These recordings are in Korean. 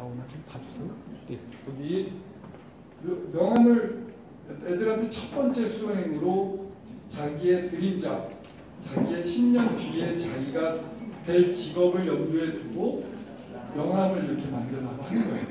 나오나 좀 봐주세요. 네. 여기 명함을 애들한테 첫 번째 수행으로 자기의 드림잡, 자기의 10년 뒤에 자기가 될 직업을 염두에 두고 명함을 이렇게 만들라고 하는 거예요.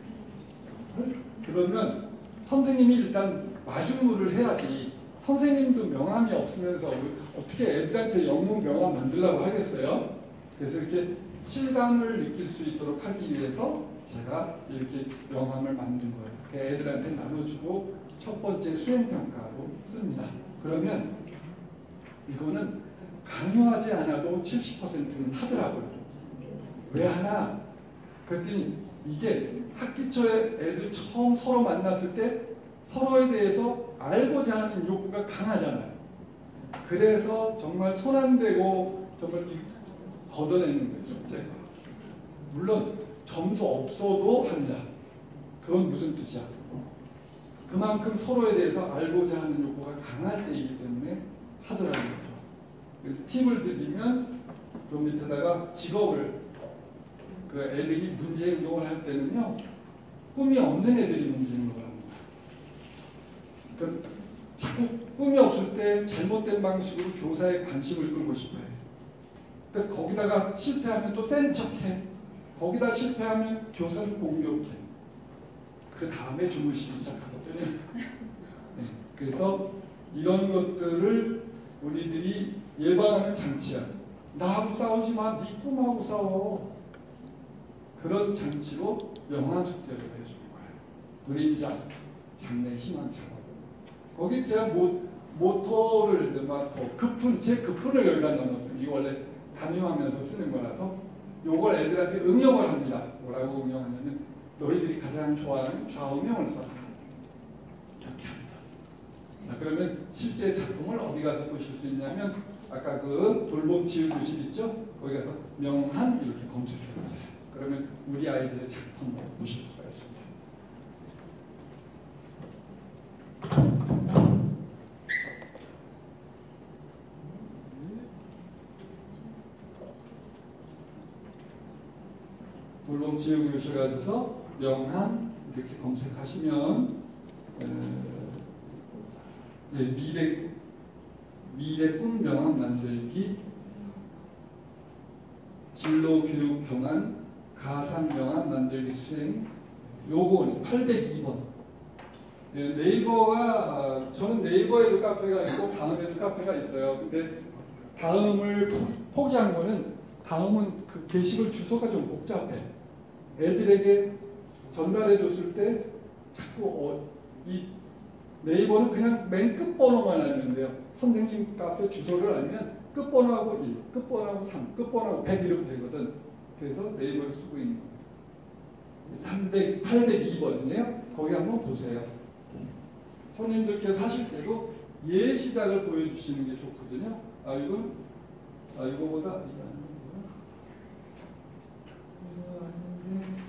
그러면 선생님이 일단 마중물을 해야지. 선생님도 명함이 없으면서 어떻게 애들한테 영문 명함 만들라고 하겠어요? 그래서 이렇게 실감을 느낄 수 있도록 하기 위해서 제가 이렇게 명함을 만든 거예요. 애들한테 나눠주고 첫 번째 수행평가로 씁니다. 그러면 이거는 강요하지 않아도 70%는 하더라고요. 왜 하나? 그랬더니 이게 학기 초에 애들 처음 서로 만났을 때 서로에 대해서 알고자 하는 욕구가 강하잖아요. 그래서 정말 손 안 대고 정말 걷어내는 거예요, 숙제가. 물론 점수 없어도 한다. 그건 무슨 뜻이야? 그만큼 서로에 대해서 알고자 하는 욕구가 강할 때이기 때문에 하더라는 거죠. 팁을 드리면 그 밑에다가 직업을 그 애들이 문제 행동을 할 때는요, 꿈이 없는 애들이 문제 행동을 합니다. 그러니까 자꾸 꿈이 없을 때 잘못된 방식으로 교사의 관심을 끌고 싶어요. 그러니까 거기다가 실패하면 또 센 척해. 거기다 실패하면 교사를 공격해. 그 다음에 주무시기 시작하거든요. 네, 그래서 이런 것들을 우리들이 예방하는 장치야. 나하고 싸우지 마. 네 꿈하고 싸워. 그런 장치로 명함 숙제를 해주는 거예요. 그림자, 장래, 희망, 작업. 거기 제가 모토를 급훈, 제 급훈을 여기다 넣어놨어요. 이거 원래 담임하면서 쓰는 거라서 요걸 애들한테 응용을 합니다. 뭐라고 응용하냐면 너희들이 가장 좋아하는 좌우명을 써라. 이렇게 합니다. 자, 그러면 실제 작품을 어디 가서 보실 수 있냐면 아까 그 돌봄 치유 교실 있죠? 거기 가서 명함 이렇게 검색해 보세요. 그러면 우리 아이들의 작품을 보실 수가 있습니다. 돌봄 치유 교실 가서 명함 이렇게 검색하시면 미래 꿈 명함 만들기, 진로 교육 경환, 가상 명함 만들기 수행, 요거 802번. 네이버가 저는 네이버에도 카페가 있고 다음에도 카페가 있어요. 근데 다음을 포기한 거는 다음은 그 게시글 주소가 좀 복잡해. 애들에게 전달해 줬을 때 자꾸 이 네이버는 그냥 맨 끝번호만 알면 돼요. 선생님 카페 주소를 알면 끝번호하고 1, 끝번호하고 3, 끝번호하고 100 이렇게 되거든. 그래서 네이버를 쓰고 있는 거예요. 802번이에요. 거기 한번 보세요. 손님들께서 하실 때도 예시작을 보여주시는 게 좋거든요. 이거보다 이거 아닌데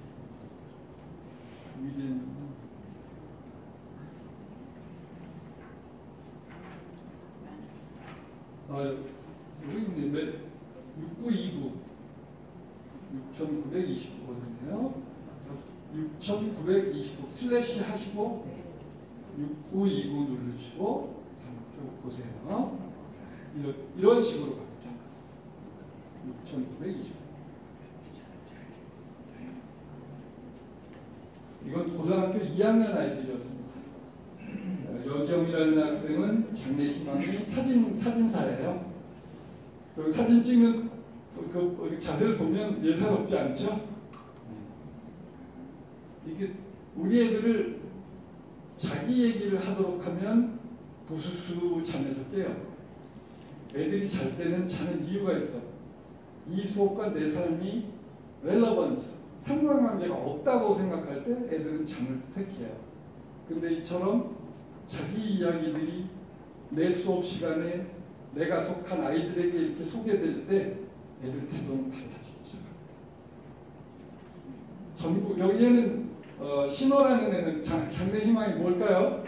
여기 있는데 6929 6929번이네요. 6929 슬래시 하시고 6929 누르시고 쭉 보세요. 이런 식으로 가죠. 6929 이건 고등학교 2학년 아이들이었습니다. 여지영이라는 학생은 장래 희망이 사진사예요. 그리고 사진 찍는 그 자세를 보면 예사롭지 않죠? 이게 우리 애들을 자기 얘기를 하도록 하면 부수수 잠에서 깨요. 애들이 잘 때는 자는 이유가 있어. 이 수업과 내 삶이 relevance, 상관관계가 없다고 생각할 때 애들은 잠을 택해요. 근데 이처럼 자기 이야기들이 내 수업 시간에 내가 속한 아이들에게 이렇게 소개될 때 애들 태도는 달라지기 시작합니다. 전국 여기에는 신호라는 애는 장래 희망이 뭘까요?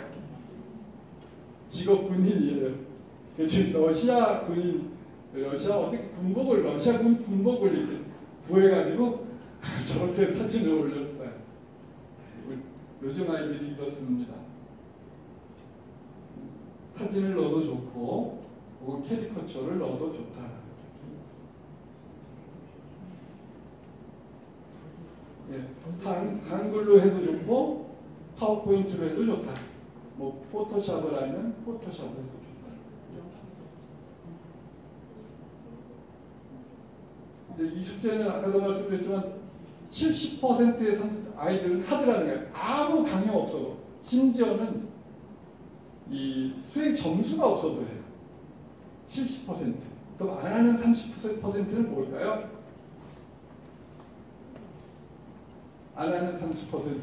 직업 군인이에요. 지금 러시아 군인, 러시아 어떻게 러시아 군복을 이렇게 구해가지고 저렇게 사진을 올렸어요. 요즘 아이들이 이렇습니다. 사진을 넣어도 좋고 혹은 캐리커처를 넣어도 좋다. 예, 한글로 해도 좋고 파워포인트로 해도 좋다. 뭐 포토샵을 하면 포토샵을 해도 좋다. 근데 이 숙제는 아까도 말씀드렸지만 70%의 아이들은 하더라는 거예요. 아무 강요 없어도. 심지어는 이 수행 점수가 없어도 해요. 70%. 그럼 안 하는 30%는 뭘까요? 안 하는 30%.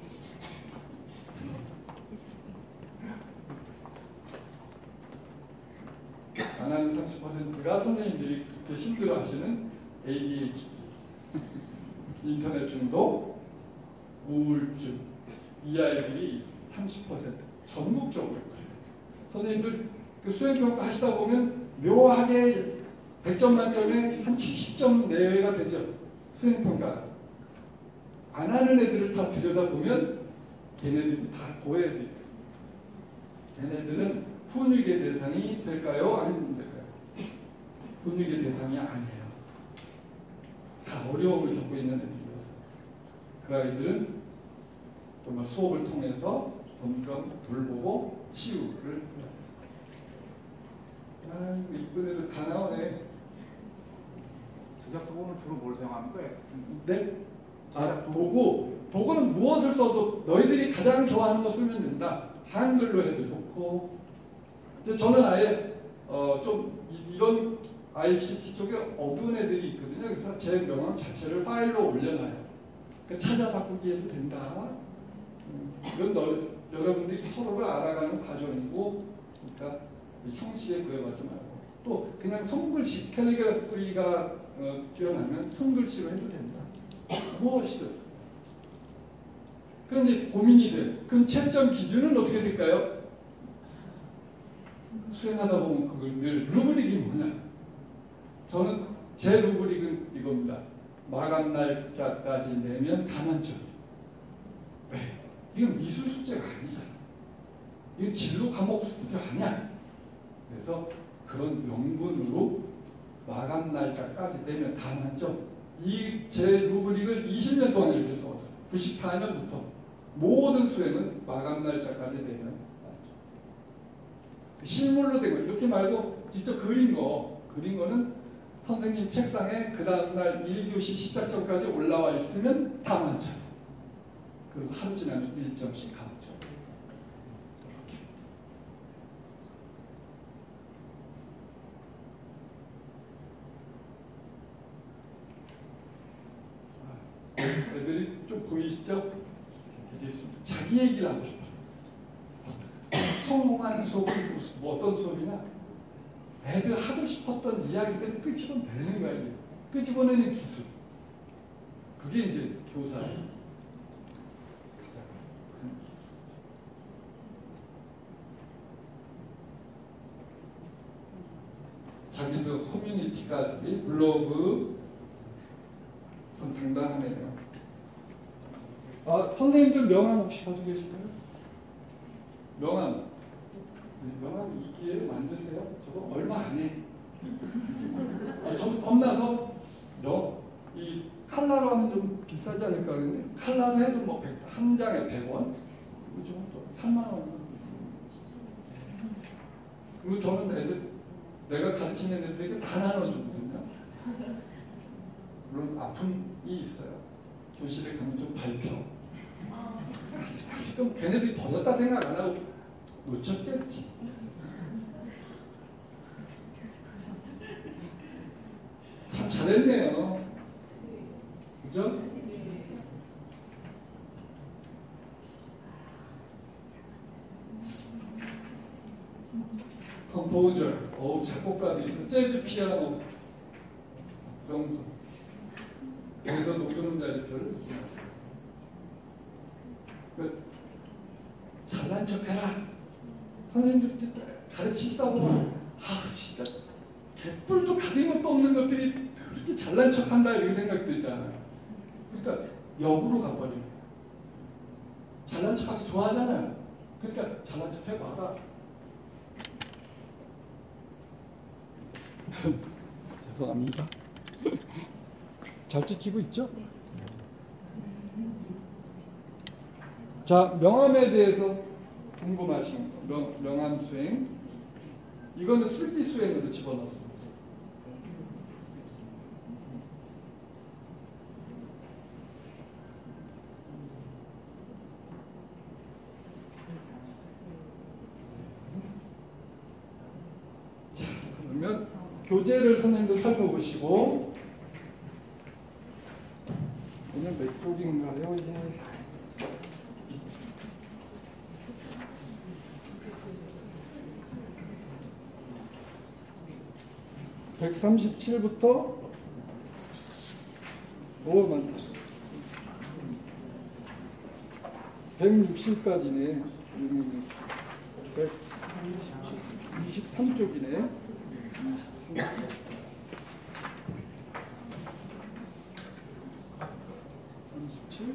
안 하는 30%가 선생님들이 그렇게 힘들어 하시는 ADHD, 인터넷 중독, 우울증, 이 아이들이 30% 전국적으로 그래요. 선생님들 그 수행평가 하시다 보면 묘하게 100점 만점에 한 70점 내외가 되죠. 수행평가. 안 하는 애들을 다 들여다보면 걔네들이 다 고해야 돼요. 걔네들은 훈육의 대상이 될까요? 아니면 될까요? 훈육의 대상이 아니에요. 다 어려움을 겪고 있는 애들이어서 그 아이들은 정말 수업을 통해서 점점 돌보고 치유를 해야 됐어요. 아, 이쁜 애들 다 나오네. 제작 도구는 주로 뭘 사용합니까? 네? 도구는 무엇을 써도 너희들이 가장 좋아하는 거 쓰면 된다. 한글로 해도 좋고. 근데 저는 아예 좀 이런 ICT 쪽에 어두운 애들이 있거든요. 그래서 제 명함 자체를 파일로 올려놔요. 그러니까 찾아 바꾸기 해도 된다. 이건 여러분들이 서로를 알아가는 과정이고, 그러니까 형식에 구애받지 말고 또 그냥 손글씨, 캘리그라피가 뛰어나면 손글씨로 해도 된다. 무엇이든. 그럼 이제 고민이 돼. 그럼 채점 기준은 어떻게 될까요? 수행하다 보면 그걸 늘 루브릭이 뭐냐? 저는 제 루브릭은 이겁니다. 마감 날짜까지 내면 다 만점이에요. 왜? 이건 미술 숙제가 아니잖아. 이건 진로 과목 숙제 아니야. 그래서 그런 명분으로 마감 날짜까지 내면 다 만점. 이 제 루브릭을 20년 동안 이렇게 써왔어요. 94년부터 모든 수행은 마감 날짜까지 내면 만점. 실물로 된 거 이렇게 말고 직접 그린 거는 선생님 책상에 그 다음날 1교시 시작 전까지 올라와 있으면 다 만점. 그리고 하루 지나면 1점씩 감점. 애들이 좀 보이시죠? 자기 얘기를 하고 싶어요. 성공하는 수업은 뭐 어떤 수업이냐? 애들 하고 싶었던 이야기들을 끄집어내는 거야. 이게. 끄집어내는 기술. 그게 이제 교사예요. 자기도 커뮤니티가 블로그 좀 당당하네요. 선생님들 명함 혹시 가지고 계실까요? 명함. 명함 이 기회에 만드세요. 저거 얼마 안 해. 저도 겁나서 이 칼라로 하면 좀 비싸지 않을까 그랬는데 칼라로 해도 뭐 한 장에 100원, 그죠? 3만 원. 그리고 저는 내가 가르치는 애들에게 다 나눠주거든요. 물론 아픔이 있어요. 교실에 가면 좀 발표. 그럼 걔네들이 버렸다 생각 안 하고 놓쳤겠지. 참 잘했네요. 그죠? 컴포저, 작곡가들이 재즈 피아노 명소. 그래서 높은 음자리표를 잘난 척해라. 선생님들 가르치시다 보면 진짜 개뿔도 가진 것도 없는 것들이 그렇게 잘난 척한다 이렇게 생각도 있잖아요. 그러니까 역으로 가버리는 거예요. 잘난 척하기 좋아하잖아요. 그러니까 잘난 척 해봐라. 죄송합니다. 잘 찍히고 있죠? 자, 명함에 대해서 궁금하신 거. 명함 수행. 이거는 슬기 수행으로 집어넣었습니다. 자, 그러면 교재를 선생님도 살펴보시고 오늘 몇 쪽인가요? 이게 137부터 오 많다. 160까지네. 23쪽이네. 23쪽. 37.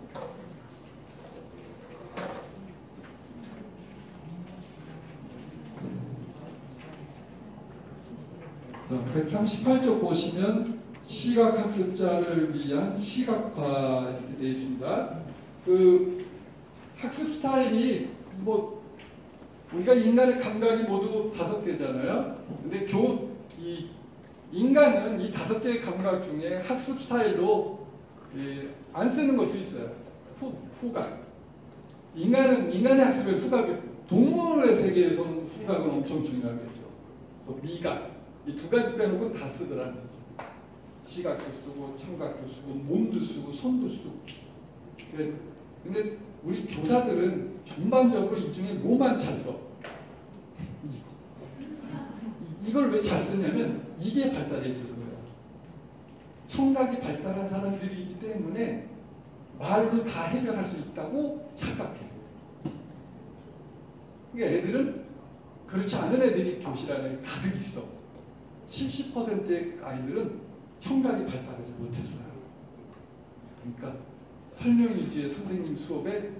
자, 138쪽 보시면 시각학습자를 위한 시각화 이렇게 되어 있습니다. 그 학습 스타일이 뭐 우리가 인간의 감각이 모두 5개잖아요. 근데 이 인간은 이 5개의 감각 중에 학습 스타일로 안 쓰는 것도 있어요. 후각. 인간의 학습의 후각이 동물의 세계에서는 후각은 엄청 중요하겠죠. 또 미각. 이 2가지 빼놓고 다 쓰더라는 거죠. 시각도 쓰고 청각도 쓰고 몸도 쓰고 손도 쓰고. 근데 우리 교사들은 전반적으로 이 중에 뭐만 잘 써? 이걸 왜 잘 쓰냐면 이게 발달해 있어서 그래요. 청각이 발달한 사람들이기 때문에 말로 다 해결할 수 있다고 착각해요. 그러니까 애들은 그렇지 않은 애들이 교실 안에 가득 있어. 70%의 아이들은 청각이 발달하지 못했어요. 그러니까 설명 위주의 선생님 수업에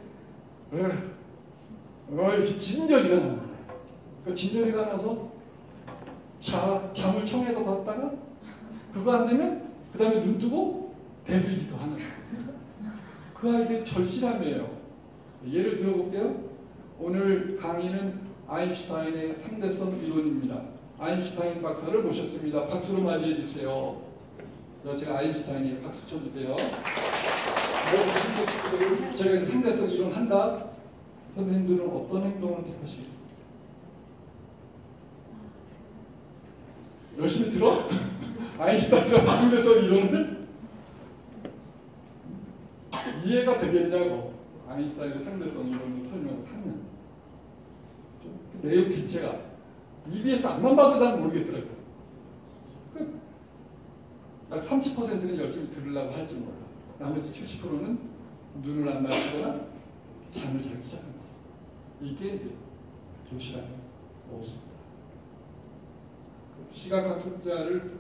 이렇게 진저리가 나는 거예요. 그 진저리가 나서 잠을 청해서 봤다가 그거 안 되면 그 다음에 눈 뜨고 대들기도 하는 거예요. 그 아이들이 절실함이에요. 예를 들어볼게요. 오늘 강의는 아인슈타인의 상대성 이론입니다. 아인슈타인 박사를 모셨습니다. 박수로 맞이해 주세요. 제가 아인슈타인이 박수 쳐주세요. 제가 상대성 이론 한다. 선생님들은 어떤 행동을 택하시겠어요? 열심히 들어? 아인슈타인의 상대성 이론을 이해가 되겠냐고. 아인슈타인의 상대성 이론을 설명을 하면 그 내용 자체가 EBS 앞만 봐도 난 모르겠더라고요. 약 30%는 열심히 들으려고 할지 몰라. 나머지 70%는 눈을 안 마주거나 잠을 자기 시작합니다. 이게 교실 안에 없습니다. 시각학습자를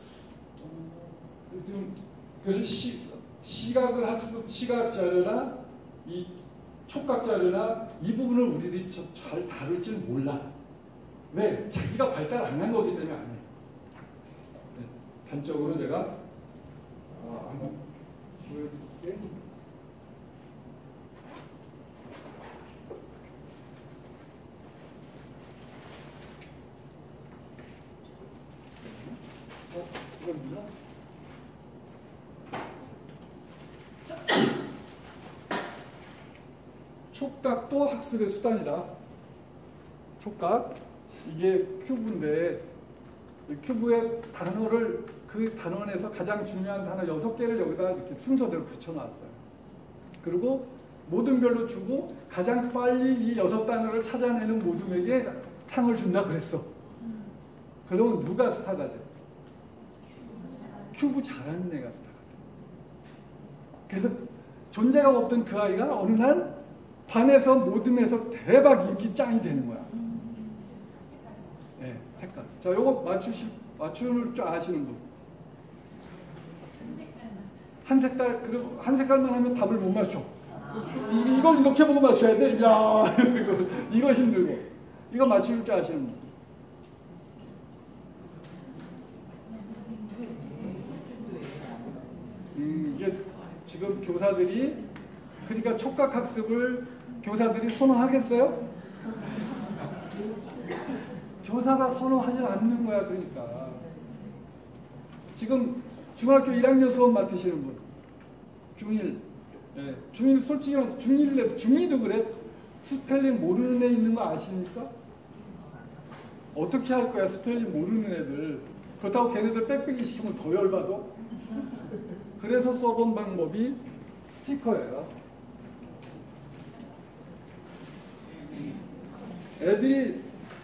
그래서 시각을 학습 시각 자료나 이 촉각 자료나 이 부분을 우리들이 잘 다룰 줄 몰라. 왜? 자기가 발달 안 한 거기 때문에 안 해요. 네. 단적으로 제가 한번 보여드릴게요. 이겁니다. 촉각도 학습의 수단이다. 촉각. 이게 큐브인데 큐브의 단어를 그 단어 안에서 가장 중요한 단어 6개를 여기다 이렇게 순서대로 붙여놨어요. 그리고 모든 별로 주고 가장 빨리 이 6단어를 찾아내는 모둠에게 상을 준다 그랬어. 그러면 누가 스타가 돼? 큐브 잘하는 애가 스타가 돼. 그래서 존재가 없던 그 아이가 어느 날 반에서 모둠에서 대박 인기 짱이 되는 거야. 네, 색깔. 자, 요거 맞출 줄 아시는 분? 한 색깔, 그리고 한 색깔만 하면 답을 못 맞춰. 이걸 이렇게 보고 맞춰야 돼. 야, 이거 힘들고. 이거 맞출 줄 아시는 분. 이게 지금 교사들이, 그러니까 촉각학습을 교사들이 선호하겠어요? 교사가 선호하지 않는 거야. 그러니까 지금 중학교 1학년 수업 맡으시는 분, 중1, 예, 중1 솔직히 말해서 중2도 그래. 스펠링 모르는 애 있는 거 아십니까? 어떻게 할 거야 스펠링 모르는 애들. 그렇다고 걔네들 빽빽이 시키면 더 열받아. 그래서 써본 방법이 스티커예요. 애들이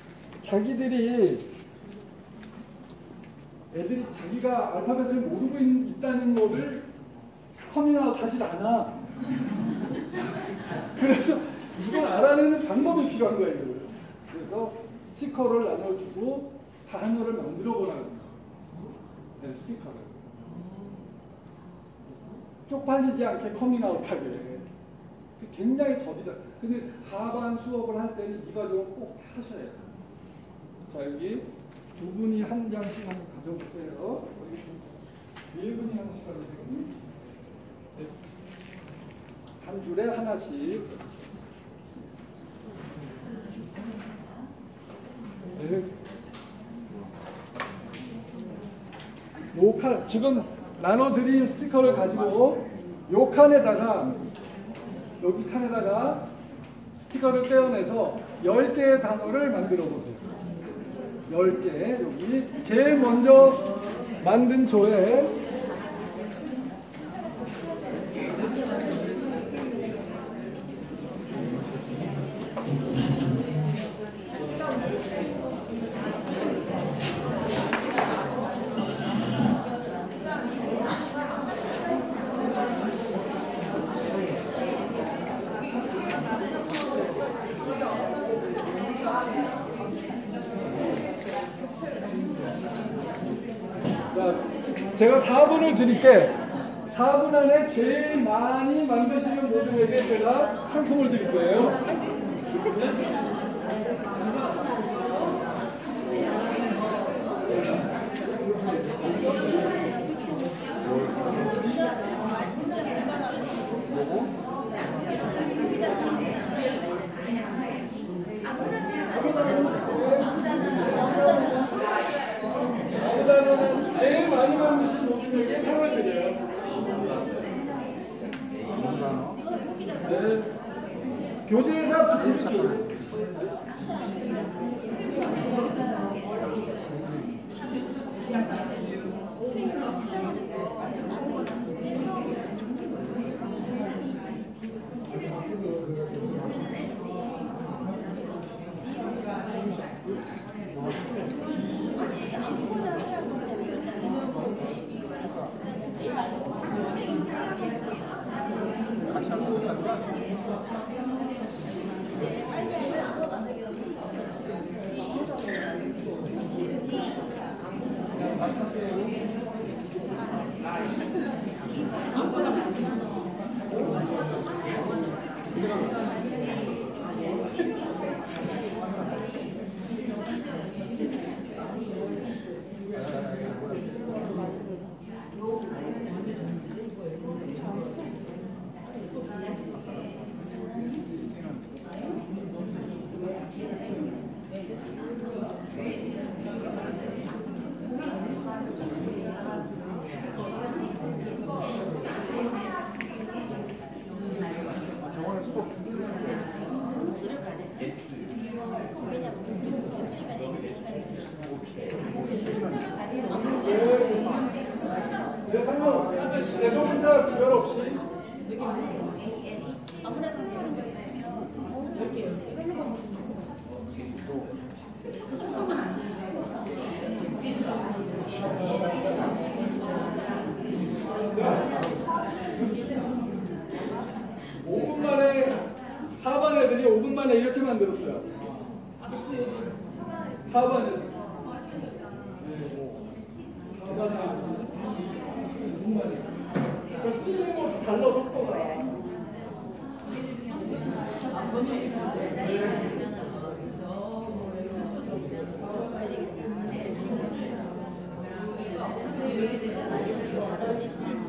자기가 알파벳을 모르고 있다는 거를 커밍아웃 하질 않아. 그래서 이걸 알아내는 방법이 필요한 거예요. 그래서 스티커를 나눠주고 단어를 만들어 보라는 거예요. 네, 스티커를. 쪽팔리지 않게 커밍아웃하게. 굉장히 덥이다. 근데 하반 수업을 할 때는 이 과정을 꼭 하셔야 돼요. 자, 여기 두 분이 한 장씩 한번 가져보세요. 네 분이 하나씩 가져보세요. 네. 한 줄에 하나씩. 네. 요 칸, 지금 나눠드린 스티커를 가지고 요 칸에다가, 여기 칸에다가 스티커를 떼어내서 10개의 단어를 만들어 보세요. 10개. 여기 제일 먼저 만든 조에 제가 4분을 드릴게. 4분 안에 제일 많이 만드시는 모두에게 제가 상품을 드릴 거예요. 아무단어는 제일 많이 만드신 모두에게 상을 드려요. 네. 교재에다 붙이세요. 네, 상관없어요. 대소문자 구별 없이. 아무나 상관없는 거 있으면 이렇게 쓰는 거. 하반 애들이 5분 만에 이렇게 만들었어요. 하반 애들. 하반 애들. 5분 만에. 달러 속도가. 네.